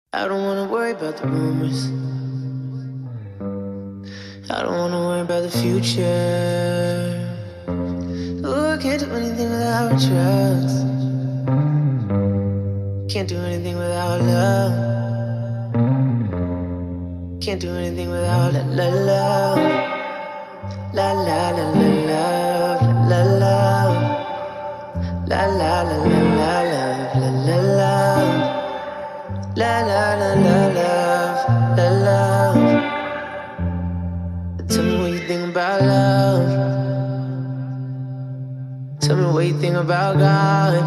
I don't wanna worry about the rumors. I don't wanna worry about the future. Oh, I can't do anything without trust. Can't do anything without love. Can't do anything without love. La la la la love, la love. La la la la la love, la la love. La la la la love, la love. Tell me what you think about love. Tell me what you think about God.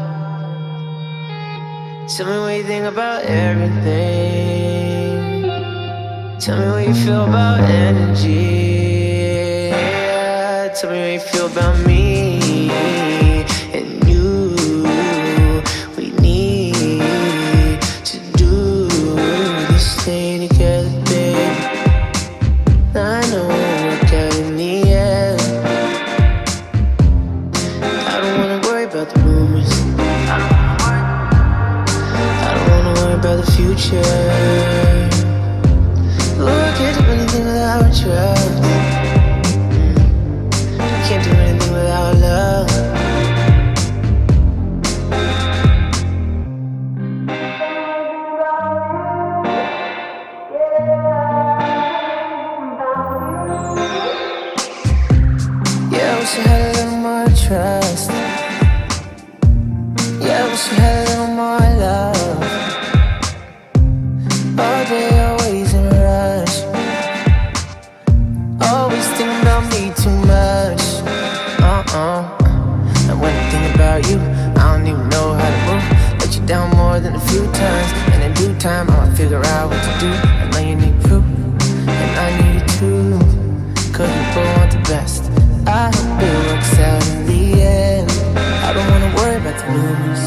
Tell me what you think about everything. Tell me what you feel about energy. Yeah. Tell me what you feel about me and you. We need to do this thing together, babe. I know we'll work out in the end. I don't wanna worry about the rumors. I don't wanna worry about the future. Oh, I can't do anything without trust. Can't do anything without love. Yeah, I wish I had a little more trust. Yeah, I wish I had a little more love. All day, always in a rush. Always thinking about me too much. And when I think about you, I don't even know how to move. Let you down more than a few times. And in due time, I'ma figure out what to do. I know you need proof, and I need it too. Cause we both want the best. I hope it works out in the end. I don't wanna worry about the rumors.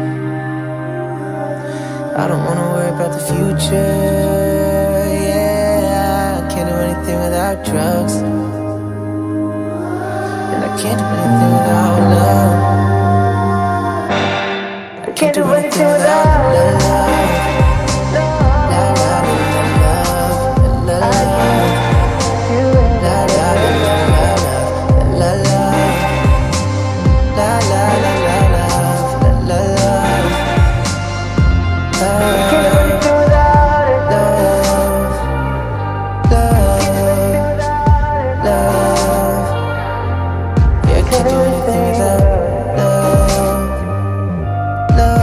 I don't wanna worry about the future. Yeah, I can't do anything without drugs. And I can't do anything without love. I can't do anything without love.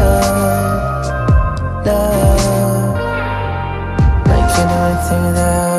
Love, I can't do anything without